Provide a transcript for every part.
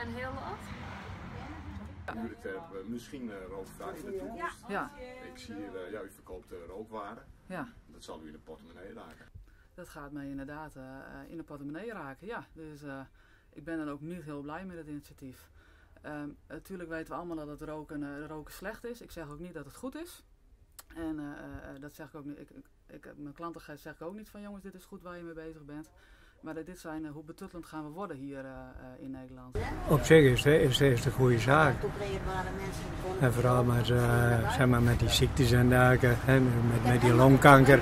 En heel wat? Misschien rookvrij in de toekomst. Ja. Ik zie hier, u verkoopt rookwaren. Ja. Dat zal u in de portemonnee raken. Dat gaat mij inderdaad in de portemonnee raken, ja. Dus ik ben dan ook niet heel blij met het initiatief. Natuurlijk weten we allemaal dat het roken slecht is. Ik zeg ook niet dat het goed is. En dat zeg ik ook niet. Mijn klanten zeg ik ook niet van jongens, dit is goed waar je mee bezig bent. Maar dit zijn hoe betuttelend gaan we worden hier in Nederland. Op zich is het een goede zaak. En vooral met, zeg maar, met die ziektes en dergelijke, met die longkanker,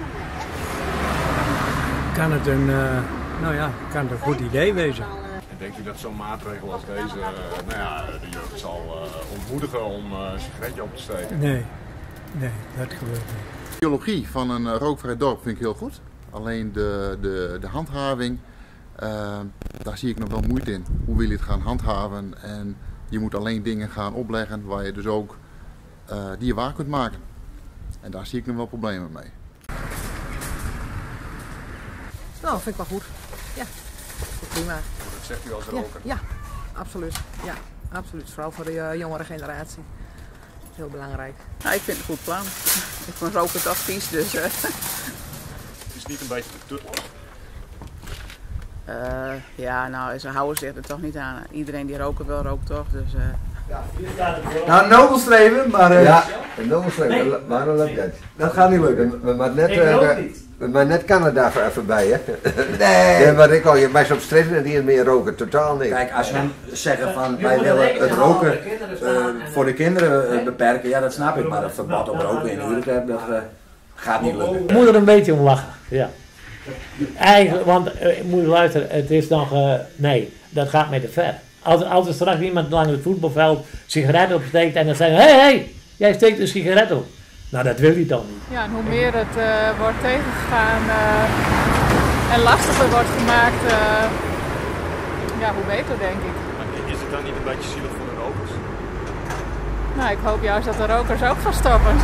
kan het een goed idee wezen. En denkt u dat zo'n maatregel als deze de jeugd zal ontmoedigen om een sigaretje op te steken? Nee, dat gebeurt niet. De ideologie van een rookvrij dorp vind ik heel goed. Alleen de handhaving, daar zie ik nog wel moeite in. Hoe wil je het gaan handhaven? En je moet alleen dingen gaan opleggen waar je dus ook die je waar kunt maken. En daar zie ik nog wel problemen mee. Nou, vind ik wel goed. Ja, prima. Dat zegt u als roker? Ja, absoluut. Ja, absoluut. Vooral voor de jongere generatie. Heel belangrijk. Nou, ik vind het een goed plan. Ik vind roken toch vies, dus... Het is niet een beetje betutteld? Ja, nou, ze houden zich er toch niet aan. Iedereen die roken wil, rookt toch, dus... Nou, nobel streven, maar... Ja, een nobel streven, maar dat lukt niet. Dat gaat niet lukken. Maar net Canada voorbij, hè? Nee. Ja, maar ik al, je bij zo'n streven en die meer roken, totaal niet. Kijk, als we zeggen van wij willen het roken voor de kinderen beperken, ja dat snap ik, maar het verbod op roken in de huur, dat gaat niet lukken. Je moet er een beetje om lachen, ja. Eigenlijk, want moet je luisteren, het is nog, nee, dat gaat mij te ver. Als er straks iemand langs het voetbalveld sigaretten opsteekt en dan zeggen hey, jij steekt een sigaret op. Nou, dat wil hij dan niet. Ja, en hoe meer het wordt tegengegaan en lastiger wordt gemaakt, hoe beter denk ik. Maar is het dan niet een beetje zielig voor de rokers? Nou, ik hoop juist dat de rokers ook gaan stoppen.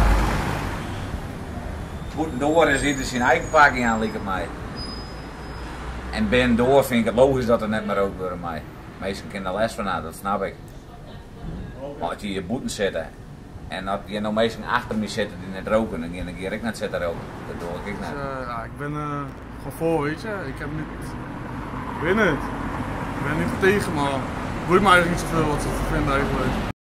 Moeten door is ieder zijn eigen parking aan, lijkt het mij. En ben door vind ik het logisch dat er net maar rookt wordt mij. Meestal kunnen er les van aan, dat snap ik. Maar als je je boeten zet en dat je nou meestal achter me zit die net roken, dan ga ik net zitten roken. Dat doe ik net. Ik ben gewoon voor, weet je. Ik heb niet... Ik weet het. Ik ben niet tegen, maar het boeit me eigenlijk niet zoveel wat ze vinden eigenlijk.